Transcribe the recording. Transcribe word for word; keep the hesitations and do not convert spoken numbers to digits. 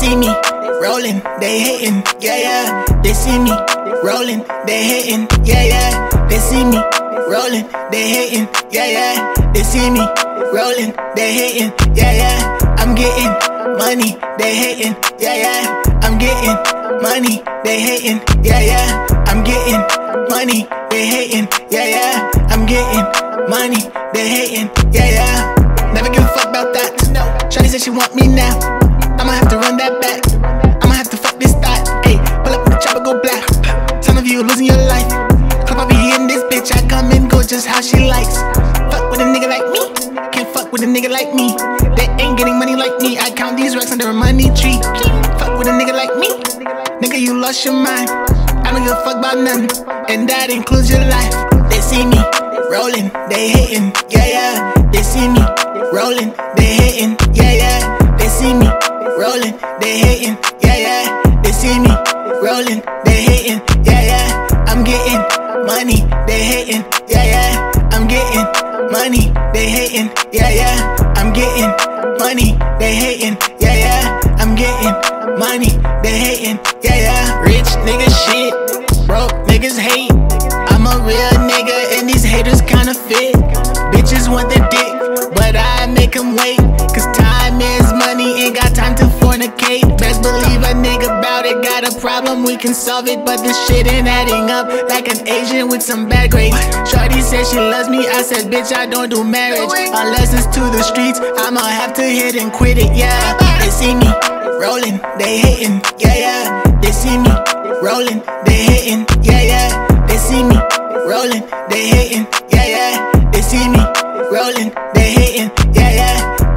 see me rolling, they hating, yeah, yeah. They see me rolling, they hating, yeah, yeah. They see me rolling, they hating, yeah, yeah. They see me rolling, they hating, yeah, yeah. I'm getting money, they hating, yeah, yeah. I'm getting money, they hating, yeah, yeah. I'm getting money, they hating, yeah, yeah. I'm getting money, they hating, yeah, yeah. Never give a fuck about that. No. Shawty said she want me now. I'ma have to run that back. I'ma have to fuck this thought. Ayy, pull up in the chopper, go black. Some of you losing your life. Club I be in this bitch, I come and go just how she likes. Fuck with a nigga like me, can't fuck with a nigga like me. They ain't getting money like me. I count these racks under a money tree. Fuck with a nigga like me, nigga you lost your mind. I don't give a fuck about nothing, and that includes your life. They see me rolling, they hating, yeah, yeah. They see me rolling, they hating, yeah, yeah. They see me rolling, they hating, yeah, yeah. They see me rolling, they hating, yeah, yeah. I'm getting money, they hating, yeah, yeah. I'm getting money, they hating, yeah, yeah. I'm getting money, they hating, yeah, yeah. I'm getting money, they hating, yeah, yeah. Rich nigga shit, broke niggas hate. I'm a real nigga and these haters kinda fit. Bitches want the dick, but I make them wait. Cause time is money, ain't got time to fornicate. Best believe a nigga bout it, got a problem, we can solve it. But this shit ain't adding up, like an Asian with some bad grades. Shorty said she loves me, I said bitch I don't do marriage. Unless it's to the streets, I'ma have to hit and quit it, yeah. They see me rolling, they hating, yeah, yeah. They see me rolling, they hating, yeah, yeah. They see me rolling, they hating, yeah, yeah. They see me rolling, they hating, yeah, yeah.